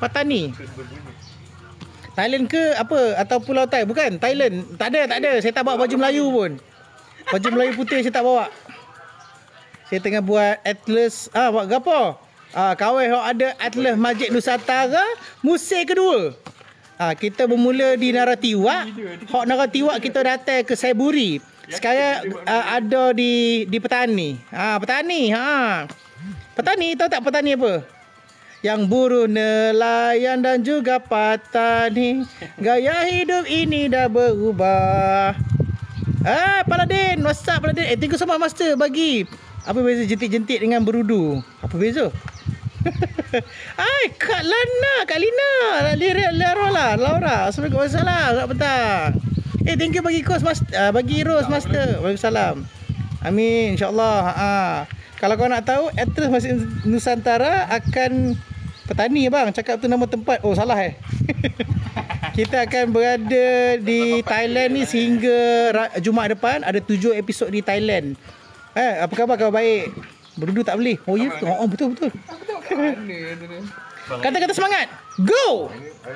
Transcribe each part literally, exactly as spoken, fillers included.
Patani. Thailand ke apa? Atau Pulau Thai? Bukan, Thailand. Tak ada, tak ada. Saya tak bawa baju Melayu pun. Baju Melayu putih saya tak bawa. Saya tengah buat atlas. Ah, buat gapo? Ah, kawan hok ada atlas Masjid Nusantara musim kedua. Ah, kita bermula di Naratiwak. Hok Naratiwak kita datang ke Saiburi. Sekarang ah, ada di di Petani. Ah, Petani. Ha. Petani, tahu tak petani apa? Yang buruh, nelayan dan juga petani. Gaya hidup ini dah berubah. Ah, Paladin, what's up Paladin? Eh, thank you so much Master bagi. Apa beza jentik-jentik dengan berudu? Apa beza? Hai, Kak Lana, Kak Lina, Laura lah, Laura. Assalamualaikum, selamat petang. Eh, thank you bagi kos Master, uh, bagi Rose Master. Waalaikumsalam. Amin, insya-Allah. Ha. Kalau kau nak tahu, address Masjid Nusantara akan Petani bang, cakap tu nama tempat. Oh, salah eh. Kita akan berada di Thailand ni sehingga Jumaat depan. Ada tujuh episod di Thailand. Eh, apa khabar? Khabar baik. Berudu tak boleh. Oh ya, oh, oh, betul betul. Kata-kata semangat. Go.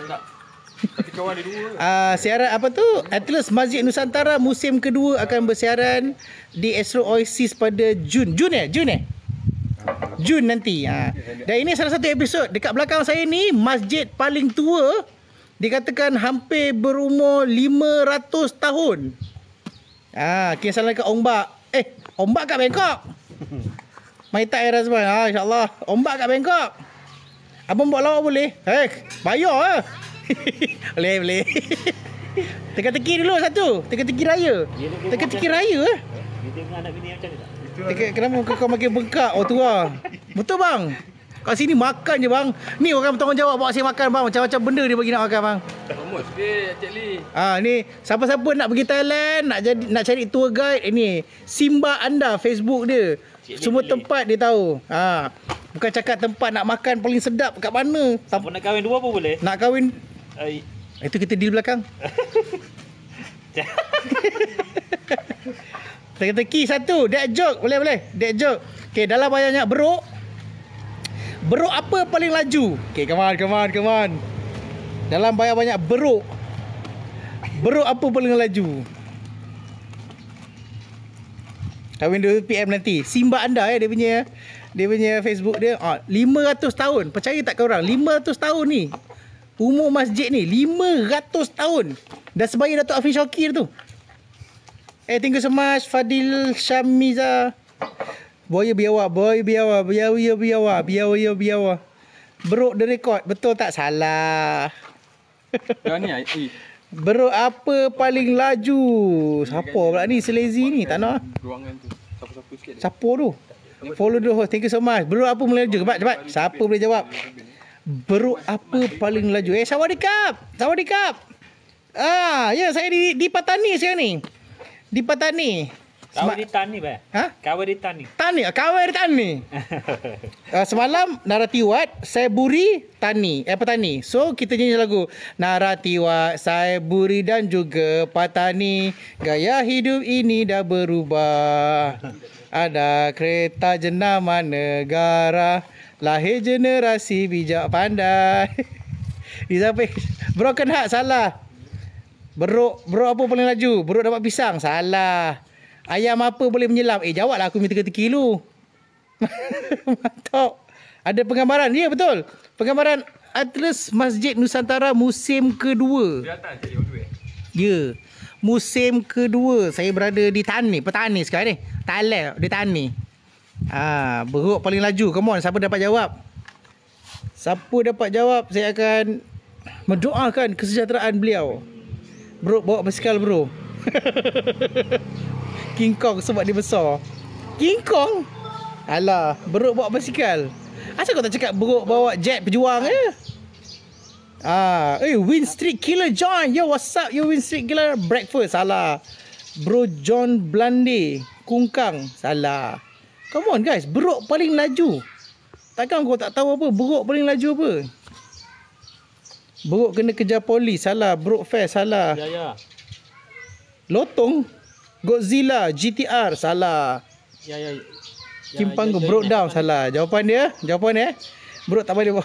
Uh, siaran apa tu? Atlas Masjid Nusantara musim kedua akan bersiaran di Astro Oasis pada Jun. Jun eh? Jun eh? Jun nanti. Ha. Dan ini salah satu episod. Dekat belakang saya ni masjid paling tua, dikatakan hampir berumur lima ratus tahun. Ah, ha, kisah ke ombak. Eh, ombak kat Bangkok. Mai tak era semua. Ha, insya-Allah. Ombak kat Bangkok. Abang buat lawak boleh? Eh, bayar ah. Boleh, boleh. Teka-teki dulu satu. Teka-teki raya. Teka-teki raya eh. Dia tengok anak bini macam ni tak? Teka, kenapa muka kau makin bengkak? Oh tu lah. Betul bang. Kat sini makan je bang. Ni orang bertanggungjawab bawa saya makan bang. Macam-macam benda dia bagi nak makan bang. Promote sikit Cik Lee. Ah ni siapa-siapa nak pergi Thailand, nak jadi nak cari tour guide, ini Simba Anda Facebook dia. Semua tempat dia tahu. Ha. Bukan cakap tempat nak makan paling sedap kat mana. Siapa nak kahwin dua pun boleh. Nak kahwin Ay. itu kita deal belakang. Teki-teki satu, dad joke. Boleh boleh. Dad joke. Okey, dalam banyak beruk. Beruk apa paling laju? Okey, come on, come on, come on. Dalam banyak-banyak beruk. Beruk apa paling laju? Kahwin dua P M nanti. Simba Anda ya dia punya dia punya Facebook dia. Ah, lima ratus tahun. Percaya tak kau orang? lima ratus tahun ni. Umur masjid ni lima ratus tahun. Dah sebaya Datuk Afin Syakir tu. Eh, thank you so much Fadil Syamiza. Boya biawa, boy biawa, biawa biawa, biawa biawa. Beruk the record, betul tak? Salah. Yang ni ai. Beruk apa paling laju? Siapa pula ni selazy ni? Tak nak. Ruangan tu. Siapa-siapa sikit. Siapa tu? Follow the host. Thank you so much. Beruk apa paling laju? Cepat, cepat. Siapa boleh jawab? Beruk apa paling laju? Eh, sawadikap. Sawadikap. Ah, ya, saya di di Patani sekarang ni. Di Patani. Kau di Tani bah? Ha? Kau di Tani. Tani, kawai di Tani. uh, semalam Naratiwat, Saiburi, Tani. Eh, Petani. So, kita nyanyi lagu Naratiwat, Saiburi dan juga Patani. Gaya hidup ini dah berubah. Ada kereta jenama negara. Lahir generasi bijak pandai. Disampai broken heart, salah. Beruk, beruk apa paling laju? Beruk dapat pisang, salah. Ayam apa boleh menyelam? Eh, jawablah aku minta teka-teki dulu. Mantap. Ada penggambaran? Ya, betul. Penggambaran Atlas Masjid Nusantara musim kedua. Di atas je dua. Ya. Musim kedua. Saya berada di Tani, Petani sekarang ni. Thailand, di Tani. Ah, beruk paling laju. Come on, siapa dapat jawab? Siapa dapat jawab, saya akan mendoakan kesejahteraan beliau. Bro, bawa basikal bro. King Kong sebab dia besar. King Kong? Alah, beruk bawa basikal. Asal kau tak cakap beruk bawa jet pejuang je? Ah, eh, Win Street Killer John. Yo, what's up? Yo, Win Street Killer. Breakfast. Salah. Bro John Blande. Kungkang. Salah. Come on guys, beruk paling laju. Takkan kau tak tahu apa? Beruk paling laju apa? Beruk kena kejar polis. Salah. Beruk fair. Salah. Ya, ya. Lotong. Godzilla. G T R. Salah. Ya, ya. Kim Panggung. Broke down. Salah. Jawapan dia. Jawapan dia. Beruk tak boleh bawa.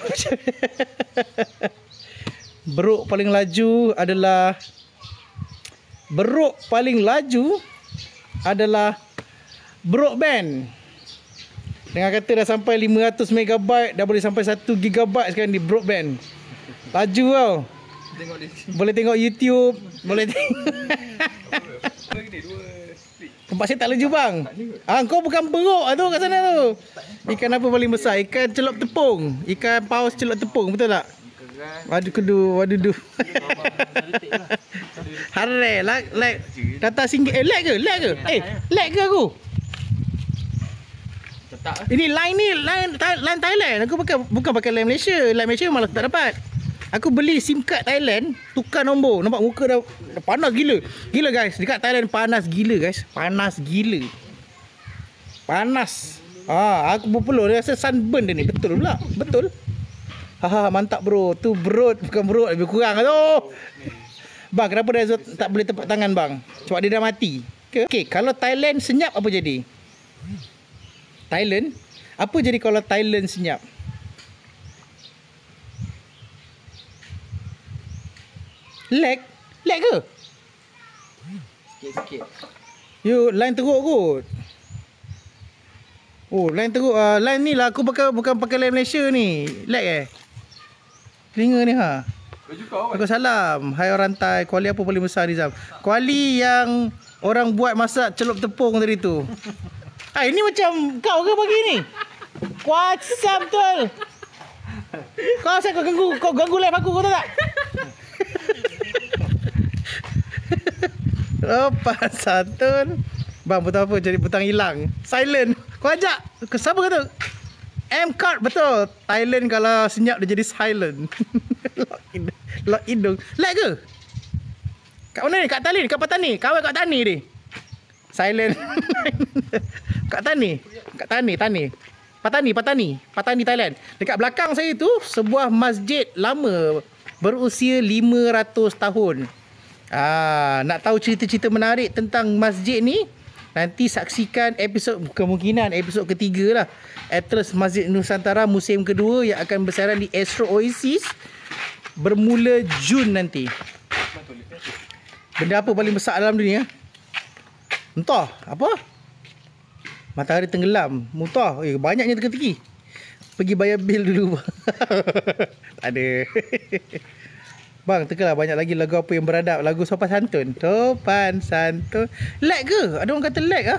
Beruk paling laju adalah Beruk paling laju adalah Broadband. Dengan kata dah sampai lima ratus megabyte, dah boleh sampai satu gigabyte sekarang di Broadband. Laju tau. Tengok dia. Boleh tengok YouTube, boleh tengok. Lagi ni dua split. Tempat saya tak laju bang. Ah, kau bukan beruk tu kat sana tu. Ikan apa paling besar? Ikan celup tepung. Ikan paus celup tepung, betul tak? Waduh kedu, waduh du. Hare, like, like. Kata singgit. Eh, lag ke? Lag ke? Eh, lag ke aku? Tetap. Ini line ni, line, line Thailand. Aku pakai, bukan pakai line Malaysia. Line Malaysia malah tak dapat. Aku beli SIM card Thailand, tukar nombor. Nampak muka dah, dah panas gila. Gila guys, dekat Thailand panas gila guys. Panas gila. Panas. Ah, aku berpeluh dia rasa sunburn dia ni. Betul pula. Betul. Haha, mantap bro. Tu bro, bukan bro, lebih kurang tu. Bang, kenapa Razor tak boleh tepuk tangan bang? Sebab dia dah mati. Okey, okay, kalau Thailand senyap apa jadi? Thailand? Apa jadi kalau Thailand senyap? Lag? Lag ke? Sikit-sikit. You line teruk kot. Oh, line teruk. Uh, line ni lah aku pakai, bukan pakai line Malaysia ni. Lag eh? Telinga ni ha. Baju kau kan? Aku salam. Hai orang Thai. Kuali apa paling besar Nizam? Kuali yang orang buat masak celup tepung tadi tu. Ah, ini macam kau ke pagi ni? WhatsApp betul. Kau asal kau ganggu, kau ganggu live aku, kau tahu tak? Lepas santun. Bang, betul apa jadi butang hilang? Silent. Kau ajak. Siapa kata? M-card betul. Thailand kalau senyap dia jadi silent. Lock in. Lock in dong. Lag ke? Kat mana ni? Kat Tani? Kat Patani? Kawan kat Tani ni. Silent. Kat Tani? Kat Tani, Tani. Patani, Patani. Patani Thailand. Dekat belakang saya tu sebuah masjid lama berusia lima ratus tahun. Ah, nak tahu cerita-cerita menarik tentang masjid ni? Nanti saksikan episod, kemungkinan episod ketiga lah. Atlas Masjid Nusantara musim kedua yang akan bersairan di Astro Oasis bermula Jun nanti. Benda apa paling besar dalam dunia? Entah, apa? Matahari tenggelam. Mutah. Eh, banyaknya teka-teki. Pergi bayar bil dulu. Tak ada. Bang, tekalah banyak lagi lagu apa yang beradab. Lagu sopan santun. Sopan santun. Lag ke? Ada orang kata lag ah.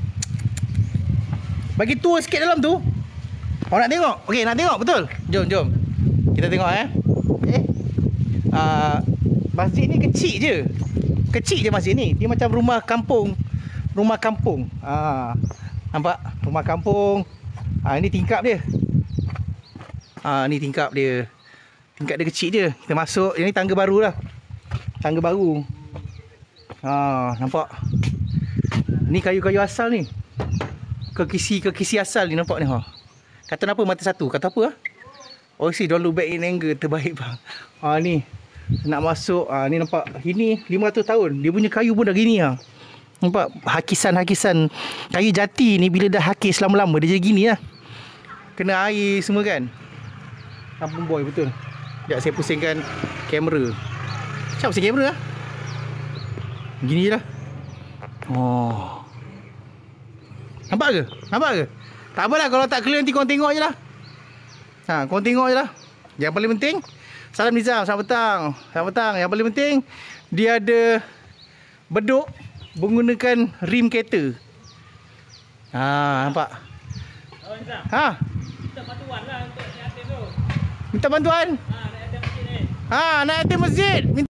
Bagi tour sikit dalam tu. Orang nak tengok? Okey, nak tengok betul? Jom, jom. Kita tengok eh. Eh. Uh, masjid ni kecil je. Kecil je masjid ni. Dia macam rumah kampung. Rumah kampung. Ah, nampak? Rumah kampung. Ah, ini tingkap dia. Ah, ni tingkap dia. Tingkat dia kecil je. Kita masuk. Yang ni tangga baru lah. Tangga baru. Ha, nampak? Ni kayu-kayu asal ni. Kekisi-kekisi asal ni nampak ni. Ha. Kata apa mata satu? Kata apa? Ha? Oh, see, don't look back in anger. Terbaik bang. Ha, ni. Nak masuk. Ha, ni nampak. Ini lima ratus tahun. Dia punya kayu pun dah gini. Ha. Nampak? Hakisan-hakisan. Kayu jati ni bila dah hakis lama-lama. Dia jadi gini lah. Kena air semua kan. Kampung boy betul. Sekejap saya pusingkan kamera. Macam pusing kamera lah. Gini je lah. Oh. Nampak ke? Nampak ke? Tak apalah kalau tak clear nanti korang tengok je lah. Ha, korang tengok je lah. Yang paling penting, salam Nizam, selamat petang. Selamat petang. Yang paling penting, dia ada beduk menggunakan rim kereta. Ha, nampak? Oh, Nizam. Ha? Minta bantuan lah untuk naik atas tu. Minta bantuan? Ha, naik atas masjid ni. Ha, naik atas masjid. Minta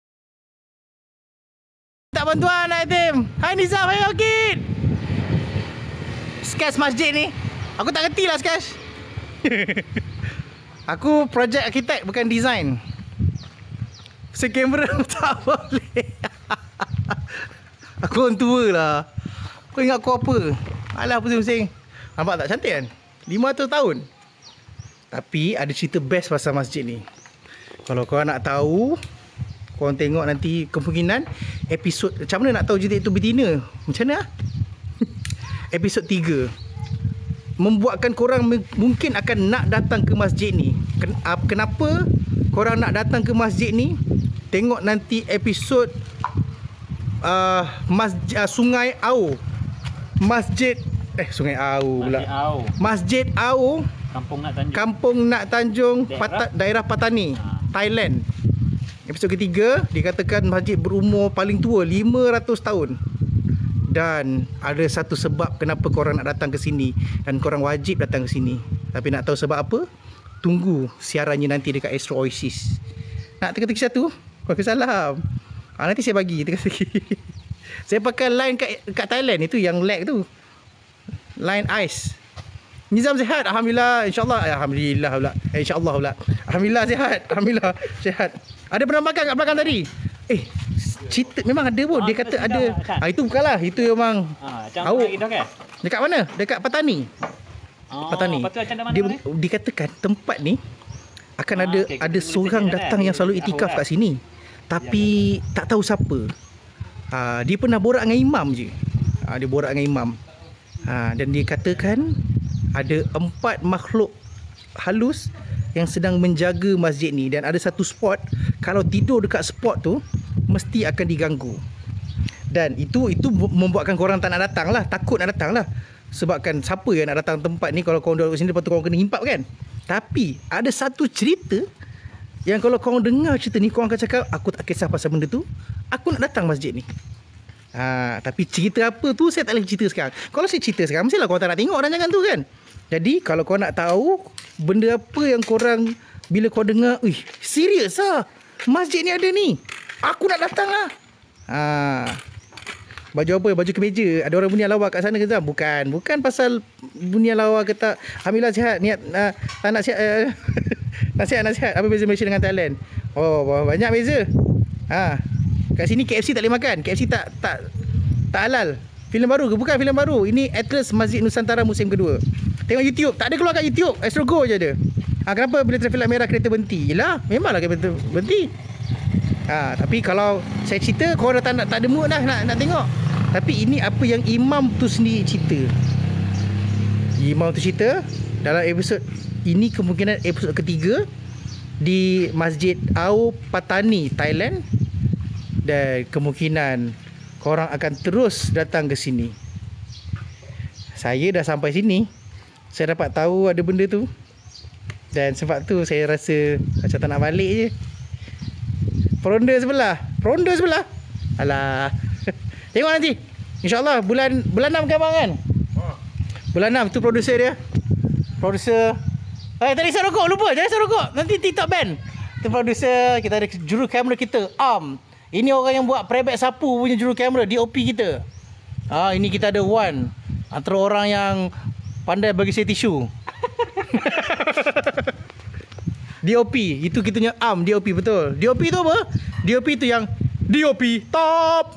bantuan naik atas. Hai Nizam, hai Wakid. Sketch masjid ni. Aku tak kerti lah sketch. Aku projek arkitek bukan design. Pusing kamera tak boleh. Aku orang tua lah. Kau ingat aku apa? Alah pusing-pusing. Nampak tak cantik kan? lima ratus tahun. Tapi ada cerita best pasal masjid ni. Kalau korang nak tahu, korang tengok nanti kemungkinan episod. Macam mana nak tahu cerita itu betina? Macam mana? Episod tiga. Membuatkan korang mungkin akan nak datang ke masjid ni. ken, uh, kenapa korang nak datang ke masjid ni? Tengok nanti episod uh, masjid, uh, Sungai Au. Masjid eh Sungai Au pula. Masjid Au. Masjid Au, Kampung Nak Tanjung. Kampung Nak Tanjung, Daerah? Pata, daerah Patani, Ha. Thailand. Episod ketiga, dikatakan masjid berumur paling tua lima ratus tahun. Dan ada satu sebab kenapa korang nak datang ke sini, dan korang wajib datang ke sini. Tapi nak tahu sebab apa? Tunggu siarannya nanti dekat Astro Oasis. Nak teka-teki satu? Waalaikumsalam. Ah, nanti saya bagi teka-teki. Saya pakai line kat, kat Thailand itu yang lag tu. Line ice. Nizam sihat? Alhamdulillah. InsyaAllah. Alhamdulillah pula. Eh, InsyaAllah pula. Alhamdulillah sihat. Alhamdulillah sihat. Ada penampakan kat belakang tadi? Eh, cerita memang ada pun. Ah, Dia kita kata sedang ada. lah, kan? Ah, itu bukanlah. Itu memang Ha, macam Awak- lagi dah kan? dekat mana? Dekat Patani. Oh, Patani. lepas tu macam mana Dia, mana? dikatakan tempat ni akan Ah, ada okey, kita ada boleh seorang tanya datang dah. yang selalu Dia itikaf tahu kat sini. Tapi tak tahu siapa. Ha, dia pernah borak dengan imam je. Ha, dia borak dengan imam. Ha, dan dia katakan ada empat makhluk halus yang sedang menjaga masjid ni, dan ada satu spot, kalau tidur dekat spot tu mesti akan diganggu. Dan itu itu membuatkan korang tak nak datang lah, takut nak datang lah. Sebabkan siapa yang nak datang tempat ni kalau korang duduk sini, lepas tu korang kena himpap kan. Tapi ada satu cerita yang kalau korang dengar cerita ni, korang akan cakap, aku tak kisah pasal benda tu, aku nak datang masjid ni. Ha, tapi cerita apa tu saya tak boleh cerita sekarang. Kalau saya cerita sekarang, mestilah korang tak nak tengok rancangan tu kan. Jadi kalau korang nak tahu benda apa yang korang, bila korang dengar, "Uih, serius lah, masjid ni ada ni, aku nak datang lah." Ha, baju apa? Baju kemeja. Ada orang bunyi lawak kat sana ke Zam? Bukan. Bukan pasal bunyi lawak ke tak. Alhamdulillah sihat. Niat uh, tak nak sihat. Uh, nasihat, nasihat. Apa beza Malaysia dengan Thailand? Oh, banyak beza. Ha. Kat sini K F C tak boleh makan. K F C tak tak tak halal. Filem baru ke? Bukan filem baru. Ini Atlas Masjid Nusantara musim kedua. Tengok YouTube. Tak ada keluar kat YouTube. Astro Go je ada. Ha, kenapa bila traffic light merah kereta berhenti? Yelah, memanglah kereta berhenti. Ha, tapi kalau saya cerita, korang dah tak, nak, tak ada mood dah nak, nak tengok. Tapi ini apa yang imam tu sendiri cerita. Imam tu cerita dalam episod ini, kemungkinan episod ketiga di Masjid Au Patani, Thailand. Dan kemungkinan korang akan terus datang ke sini. Saya dah sampai sini, saya dapat tahu ada benda tu. Dan sebab tu saya rasa macam tak nak balik je. Peronda sebelah. Peronda sebelah. Alah. Tengok nanti. InsyaAllah bulan bulan enam kan bang kan? Bulan enam tu producer dia. Producer. Eh tadi saya rokok, lupa. Jangan saya rokok. Nanti TikTok ban. Tu producer, kita ada juru kamera kita, Am. Ini orang yang buat Prebet Sapu punya juru kamera, D O P kita. Ah, ini kita ada Wan. Antara orang yang pandai bagi saya tisu. D O P, itu kita punya Am, D O P betul. D O P tu apa? D O P tu yang D O P top.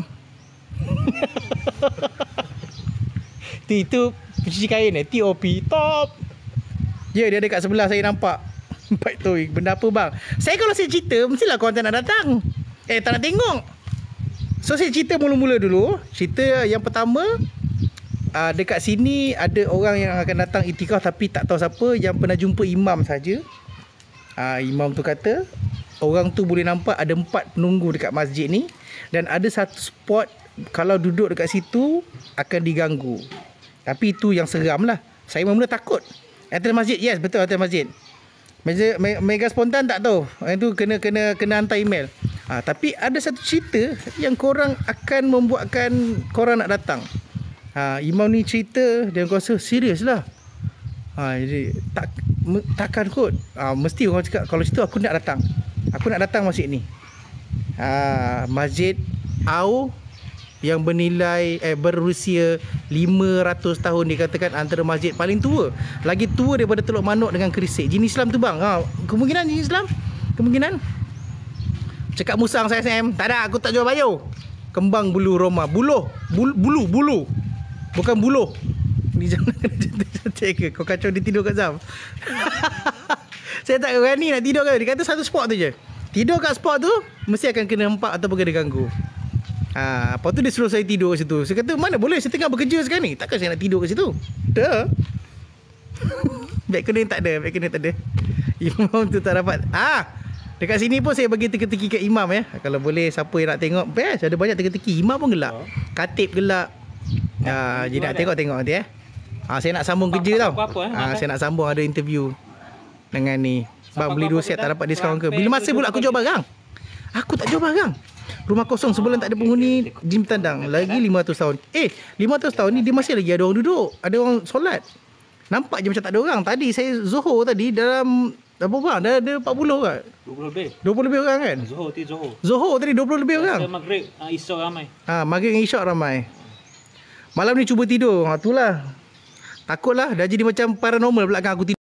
Itu itu pencuci kain eh, T O P top. Ya, dia ada kat sebelah saya nampak. Baik tu, benda apa bang? Saya kalau saya cerita, mestilah korang tak nak datang. Eh, tak nak tengok. So, saya cerita mula-mula dulu. Cerita yang pertama, uh, dekat sini ada orang yang akan datang itikaf tapi tak tahu siapa, yang pernah jumpa imam saja. Uh, imam tu kata, orang tu boleh nampak ada empat penunggu dekat masjid ni. Dan ada satu spot, kalau duduk dekat situ, akan diganggu. Tapi itu yang seram lah. Saya mula-mula takut. Atas masjid, yes betul atas masjid. Mega, mega spontan tak tahu. Itu kena kena kena hantar email. Ha, tapi ada satu cerita yang korang akan membuatkan korang nak datang. Ha, imam ni cerita, dia rasa serius lah. Ha, jadi tak takkan kot. Ha, mesti orang cakap kalau cerita aku nak datang. Aku nak datang masjid ni. Ha, Masjid Au yang bernilai eh berusia lima ratus tahun, dikatakan antara masjid paling tua. Lagi tua daripada Teluk Manuk dengan Kerisik. Jin Islam tu bang. Ha, kemungkinan jin Islam? Kemungkinan? Cakap musang saya S M. Tak ada, aku tak jual bayu. Kembang bulu Roma. Buluh. Bulu, bulu, bulu. Bukan buluh. Ni jangan cantik-cantik ke? Kau kacau dia tidur kat Zam. Saya tak berani nak tidur kat dia. Dia kata satu spot tu je. Tidur kat spot tu, mesti akan kena empak ataupun kena ganggu. Ha, lepas tu dia suruh saya tidur kat situ. Saya kata, mana boleh, saya tengah bekerja sekarang ni. Takkan saya nak tidur kat situ? Dah. Beg kuning tak ada, beg kuning tak ada. Imam tu tak dapat. Ah, dekat sini pun saya bagi teka-teki kat Imam ya. Kalau boleh siapa yang nak tengok, best. Ada banyak teka-teki. Imam pun gelak. Katib gelak. Ah, jadi nak tengok-tengok nanti eh. Ah, saya nak sambung kerja tau. Apa-apa, eh, Ah, makan. saya nak sambung ada interview dengan ni. Bang beli dua set tak dapat diskaun ke? Sampai Bila masa pula aku jual barang? Aku tak jual barang. Rumah kosong sebulan tak ada penghuni, gym tandang lagi lima ratus tahun. Eh, lima ratus tahun ni dia masih lagi ada orang duduk, ada orang solat. Nampak je macam tak ada orang. Tadi saya Zohor tadi dalam apa bang? Dah ada empat puluh kan? dua puluh lebih. dua puluh lebih orang kan? Zohor, ti Zohor. Zohor tadi dua puluh lebih Masa orang. maghrib, uh, Isyak ramai. Ha, maghrib dengan isyak ramai. Malam ni cuba tidur. Ha, itulah. Takutlah dah jadi macam paranormal pula kan aku tidur.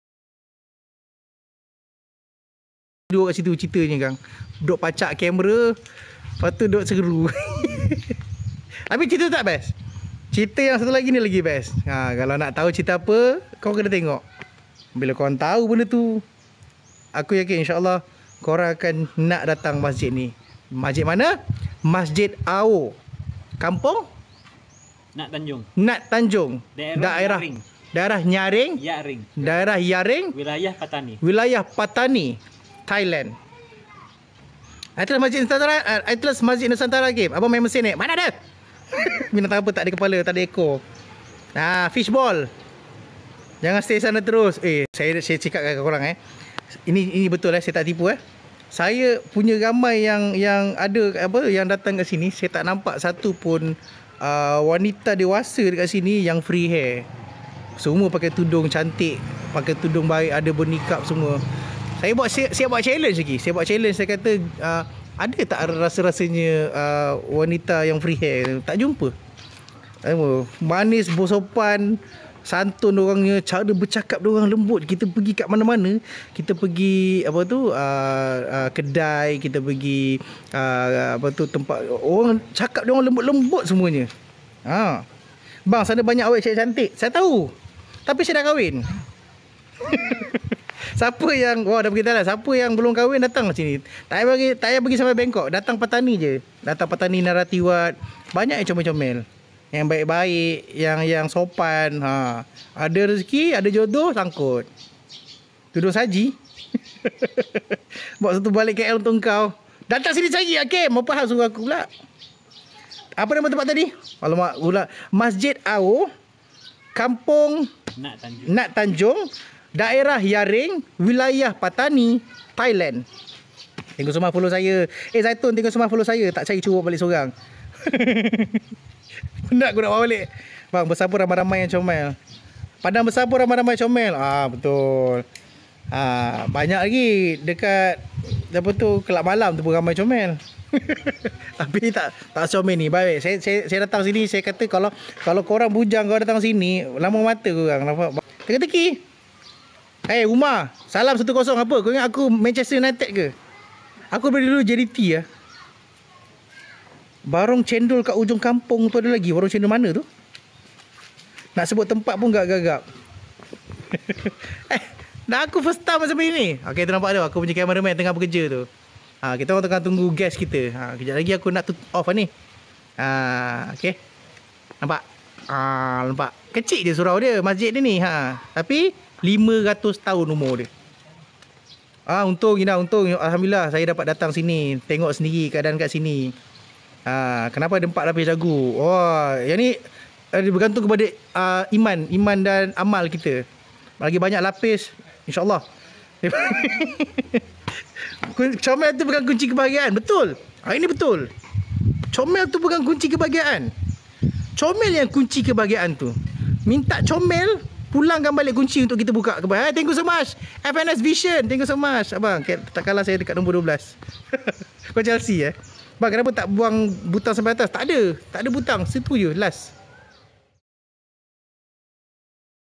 Duduk kat situ ceritanya Kang. Duduk pacak kamera, lepas tu duduk seru. Tapi cerita tak best? Cerita yang satu lagi ni lagi best. Ha, kalau nak tahu cerita apa, kau kena tengok. Bila korang tahu benda tu, aku yakin insyaAllah korang akan nak datang masjid ni. Masjid mana? Masjid Ao. Kampung? Nak Tanjung. Nat Tanjung. Daerah Daerah Yaring. Daerah Nyaring. Yaring. Daerah Yaring. Wilayah Patani. Wilayah Patani, Thailand. Atlas Masjid Nusantara, uh, Atlas Masjid Nusantara game. Abang main mesin ni. Mana ada? Binatang apa tak ada kepala, tak ada ekor. Nah, fishball. Jangan stay sana terus. Eh, saya saya cakap kat korang eh. Ini ini betul eh, saya tak tipu eh. Saya punya ramai yang yang ada apa yang datang kat sini, saya tak nampak satu pun uh, wanita dewasa dekat sini yang free hair. Semua pakai tudung cantik, pakai tudung baik, ada bernikap semua. Saya buat saya, saya buat challenge lagi. Saya buat challenge, saya kata uh, ada tak rasa-rasanya uh, wanita yang free hair? Tak jumpa. Uh, manis, bersopan, santun orangnya, cara bercakap diorang lembut. Kita pergi kat mana-mana, kita pergi apa tu uh, uh, kedai, kita pergi uh, apa tu tempat, orang cakap diorang lembut-lembut semuanya. Ha. Bang, sana banyak awet cantik. Saya tahu. Tapi saya dah kahwin. Siapa yang wah dah beritahu lah, siapa yang belum kahwin datang sini. Tak payah pergi, tak payah pergi sampai Bangkok, datang Patani je. Datang Patani Naratiwat. Banyak yang comel-comel. Yang baik-baik, yang yang sopan, ha. Ada rezeki, ada jodoh, sangkut. Duduk saji. Buat satu balik K L untuk kau. Datang sini cari Hakim, apa hal suruh aku pula? Apa nama tempat tadi? Alamak, pula Masjid Ao, Kampung Nak Tanjung. Nat Tanjung, Daerah Yaring, Wilayah Patani, Thailand. Tengok semua follow saya. Eh Zaitun, tengok semua follow saya. Tak cari curuk balik seorang. Penat aku nak bawa balik. Bang, bersabur ramai-ramai yang comel. Padang bersabur ramai-ramai comel. Ah, betul. Ah, banyak lagi dekat apa tu kelab malam tu pun ramai comel. Tapi tak tak comel ni. Baik, saya saya saya datang sini, saya kata kalau kalau korang bujang kau datang sini, lama mata korang nampak. Teka-teki. Eh hey, Umar, salam satu kosong apa? Kau ingat aku Manchester United ke? Aku beri dulu J D T ya. Barong cendol kat ujung kampung tu ada lagi. Barong cendol mana tu? Nak sebut tempat pun gagap-gagap. Eh, dah aku first time macam ni. Okey, tu nampak tu. Aku punya cameraman tengah bekerja tu. Ha, kita orang tengah tunggu guest kita. Ha, kejap lagi aku nak off ni. Ha, okey. Nampak? Ha, nampak. Kecil je surau dia, masjid dia ni. Ha, tapi lima ratus tahun umur dia. Ah, untung Ina, untung. Alhamdulillah saya dapat datang sini, tengok sendiri keadaan kat sini. Ah, kenapa ada empat lapis dagu? Oh, yang ni uh, bergantung kepada uh, iman, iman dan amal kita. Lagi banyak lapis, insya-Allah. Comel tu bukan kunci kebahagiaan. Betul. Ah, ini betul. Comel tu bukan kunci kebahagiaan. Comel yang kunci kebahagiaan tu. Minta comel, pulangkan balik kunci untuk kita buka kebahagiaan. Hey, thank you so much. F N S Vision, thank you so much. Abang, tak kalah saya dekat nombor dua belas. Kau Chelsea eh. Bang, kenapa tak buang butang sampai atas? Tak ada. Tak ada butang. Situ je, last.